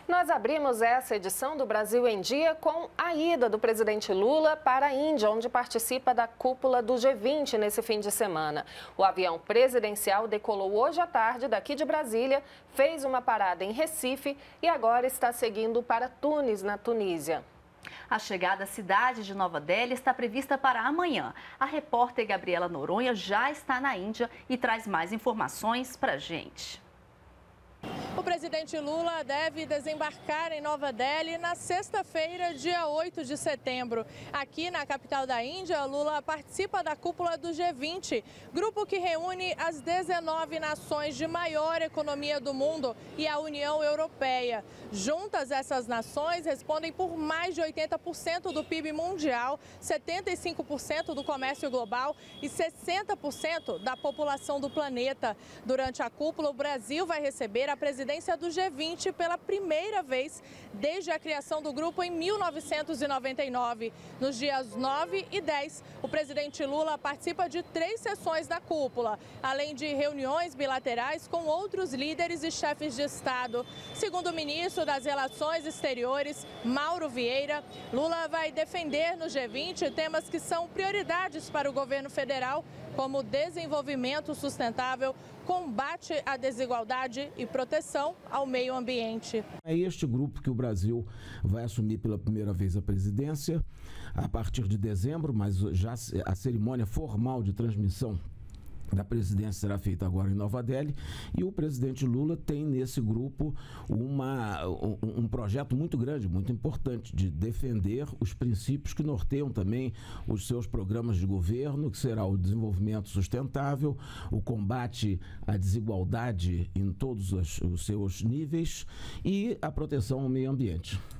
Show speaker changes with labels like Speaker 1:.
Speaker 1: Nós abrimos essa edição do Brasil em Dia com a ida do presidente Lula para a Índia, onde participa da cúpula do G20 nesse fim de semana. O avião presidencial decolou hoje à tarde daqui de Brasília, fez uma parada em Recife e agora está seguindo para Tunis, na Tunísia.
Speaker 2: A chegada à cidade de Nova Delhi está prevista para amanhã. A repórter Gabriela Noronha já está na Índia e traz mais informações para a gente.
Speaker 3: O presidente Lula deve desembarcar em Nova Delhi na sexta-feira, dia 8 de setembro. Aqui na capital da Índia, Lula participa da cúpula do G20, grupo que reúne as 19 nações de maior economia do mundo e a União Europeia. Juntas, essas nações respondem por mais de 80% do PIB mundial, 75% do comércio global e 60% da população do planeta. Durante a cúpula, o Brasil vai receber a presidência do G20 pela primeira vez desde a criação do grupo em 1999. Nos dias 9 e 10, o presidente Lula participa de 3 sessões da cúpula, além de reuniões bilaterais com outros líderes e chefes de Estado. Segundo o ministro das Relações Exteriores, Mauro Vieira, Lula vai defender no G20 temas que são prioridades para o governo federal, como desenvolvimento sustentável, combate à desigualdade e proteção ao meio ambiente.
Speaker 4: É este grupo que o Brasil vai assumir pela primeira vez a presidência a partir de dezembro, mas já a cerimônia formal de transmissão da presidência será feita agora em Nova Delhi e o presidente Lula tem nesse grupo um projeto muito grande, muito importante de defender os princípios que norteiam também os seus programas de governo, que será o desenvolvimento sustentável, o combate à desigualdade em todos os seus níveis e a proteção ao meio ambiente.